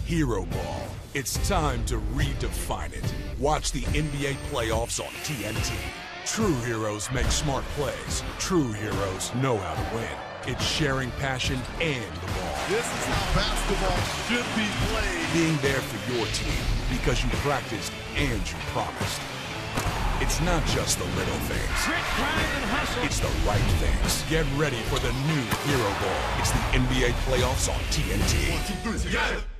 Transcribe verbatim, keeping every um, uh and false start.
Hero Ball. It's time to redefine it. Watch the N B A playoffs on T N T. True heroes make smart plays. True heroes know how to win. It's sharing passion and the ball. This is how basketball should be played. Being there for your team because you practiced and you promised. It's not just the little things. Grit, grind, and hustle. It's the right things. Get ready for the new Hero Ball. It's the N B A playoffs on T N T. One, two, three, together.